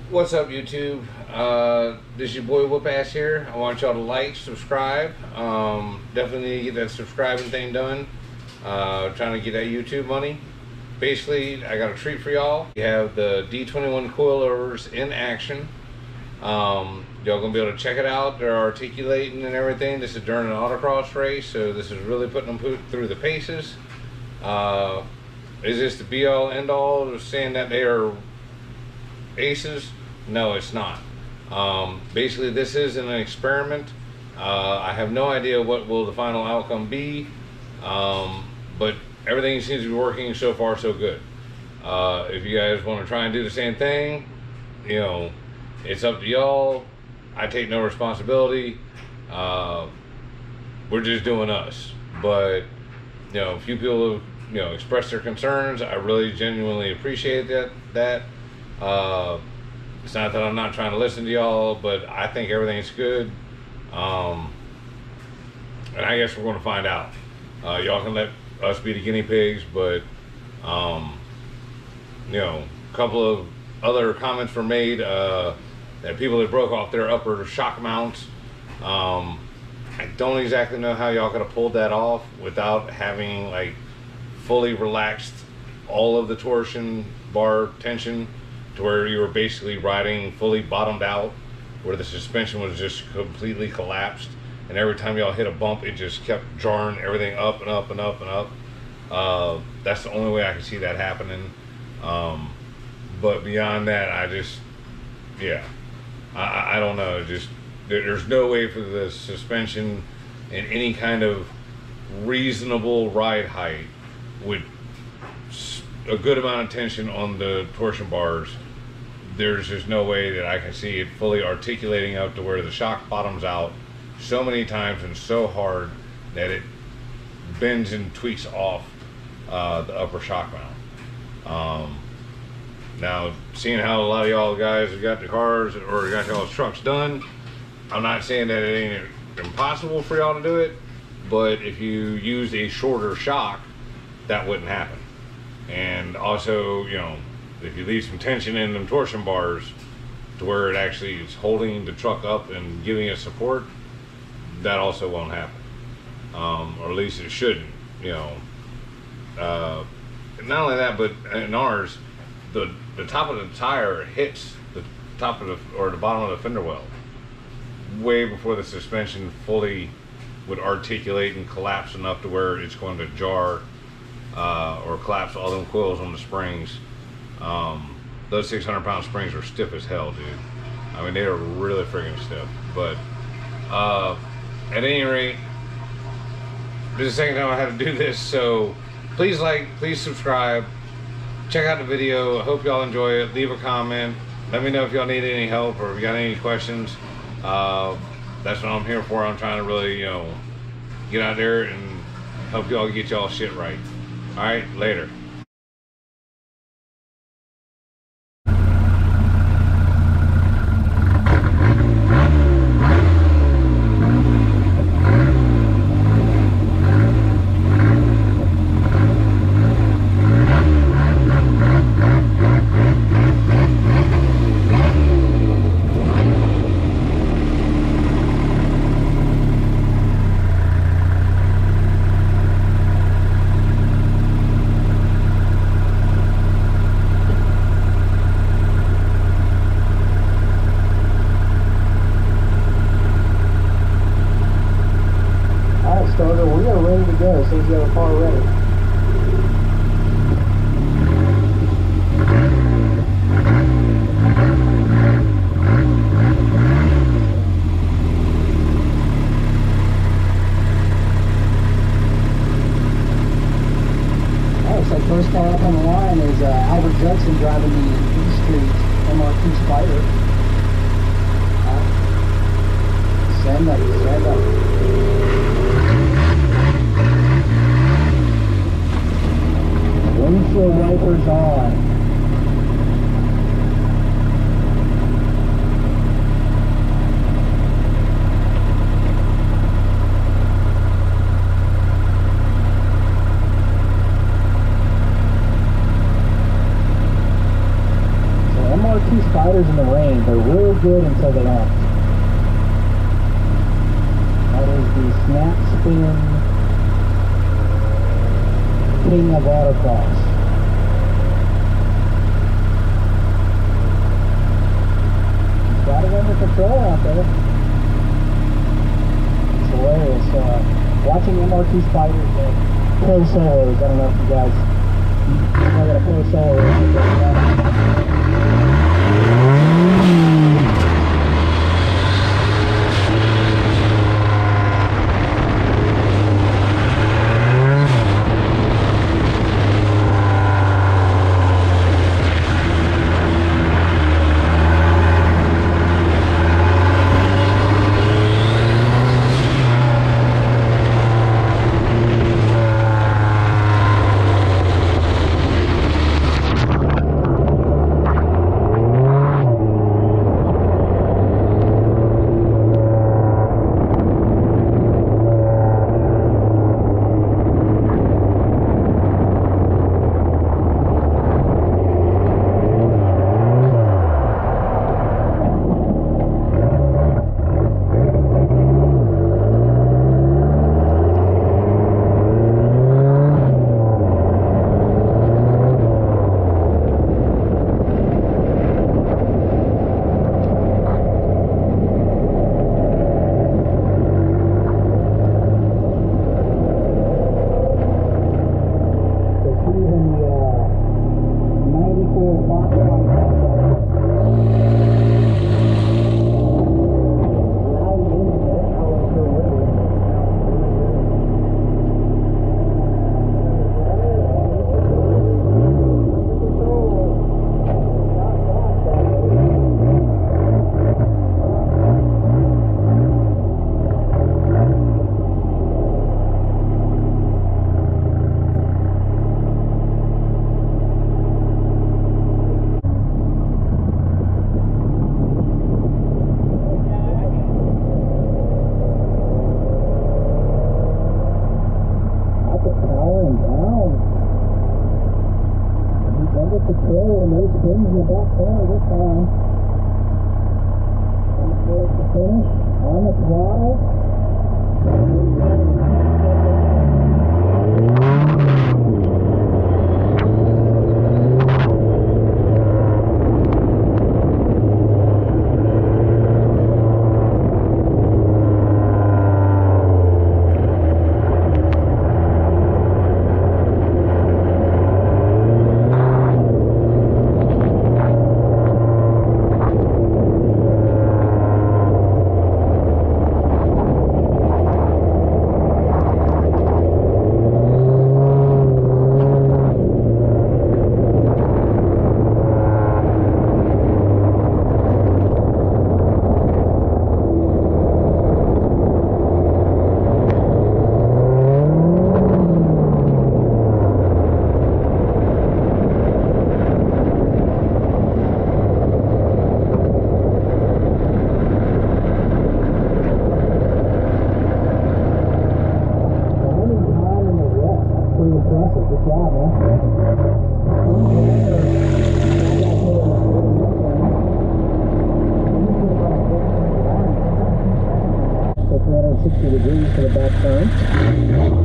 What's up, YouTube? This is your boy Whoop Ass here. I want y'all to like, subscribe. Definitely need to get that subscribing thing done. Trying to get that YouTube money. Basically, I got a treat for y'all. You have the D21 coilovers in action. Y'all gonna be able to check it out. They're articulating and everything. This is during an autocross race, so this is really putting them through the paces. Is this the be-all, end-all of saying that they are aces? No, it's not. Basically, this is an experiment. I have no idea what will the final outcome be, but everything seems to be working so far so good. If you guys want to try and do the same thing, you know, it's up to y'all. I take no responsibility. We're just doing us. But you know, a few people have, you know, expressed their concerns. I really genuinely appreciate that. It's not that I'm not trying to listen to y'all, but I think everything's good. And I guess we're going to find out. Y'all can let us be the guinea pigs, but you know, a couple of other comments were made that people that broke off their upper shock mounts. I don't exactly know how y'all could have pulled that off without having like fully relaxed all of the torsion bar tension to where you were basically riding fully bottomed out, where the suspension was just completely collapsed, and every time y'all hit a bump it just kept jarring everything up and up and up and up. That's the only way I can see that happening. But beyond that, I don't know. Just there's no way for the suspension in any kind of reasonable ride height with a good amount of tension on the torsion bars. There's just no way that I can see it fully articulating out to where the shock bottoms out so many times and so hard that it bends and tweaks off the upper shock mount. Now, seeing how a lot of y'all guys have got the cars or got y'all's trucks done, I'm not saying that it ain't impossible for y'all to do it, but if you used a shorter shock, that wouldn't happen. And also, you know, if you leave some tension in them torsion bars to where it actually is holding the truck up and giving it support, that also won't happen. Or at least it shouldn't, you know. Not only that, but in ours, the top of the tire hits the top of the bottom of the fender well way before the suspension fully would articulate and collapse enough to where it's going to jar or collapse all them coils on the springs. Those 600-pound springs are stiff as hell, dude. I mean, they are really friggin' stiff. But at any rate, this is the second time I had to do this, so please like, please subscribe, check out the video. I hope y'all enjoy it. Leave a comment. Let me know if y'all need any help or if you got any questions. That's what I'm here for. I'm trying to really, you know, get out there and help y'all get y'all shit right. All right, later. We are ready to go as soon as you have a car ready. Alright, so first car up on the line is Albert Judson driving the E Street MRT Spider. Stand up, stand up. Windshield wipers on. tires in the rain. They're real good until they aren't. That is the Snap Spin King of Autocross. He's got it under control out there. It's hilarious. Watching MRT Spiders at Pro Solos. I don't know if you guys know what a Pro Solo is. To the back turn.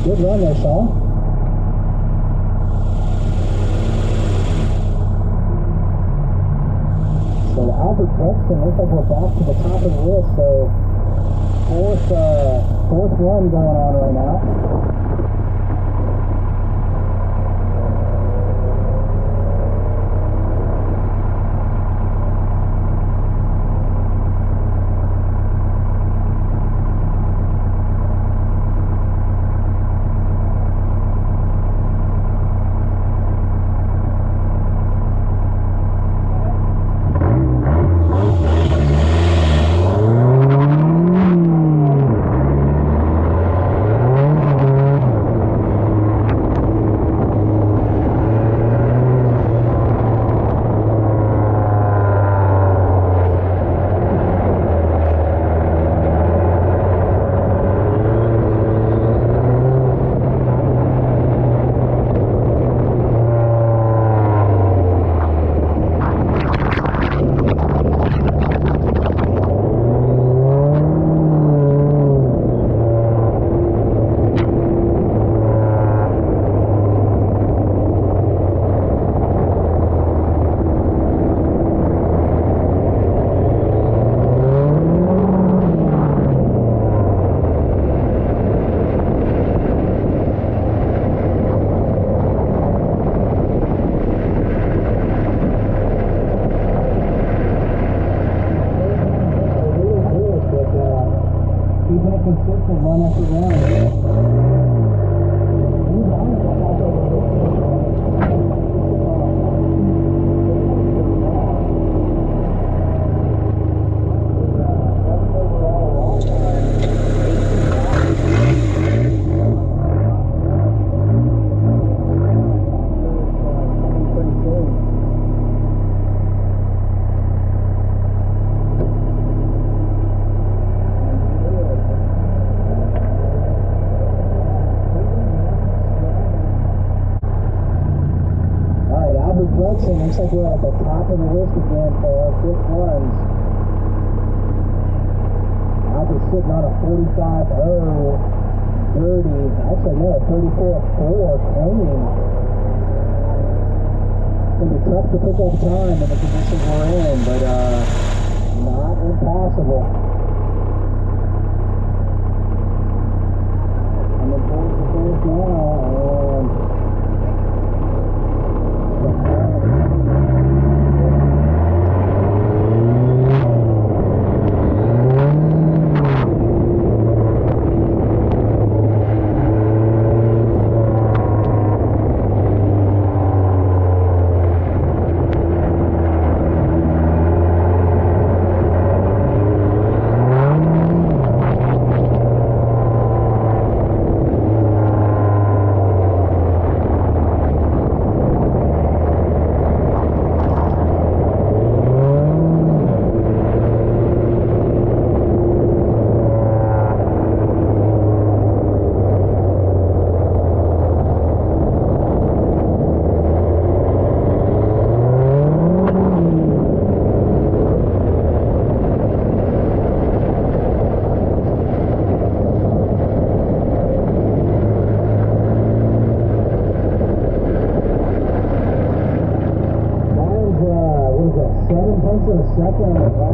Good run there, Sean. So Albert Buxton looks like we're back to the top of the list. So fourth run going on right now. Consistent run after run. Looks like we're at the top of the list again for our quick runs. Albert's sitting on a 45.0 dirty, actually no, 34.4 clean. It's going to be tough to pick up time in the conditions we're in, but not impossible. I'm in fourth now, and second.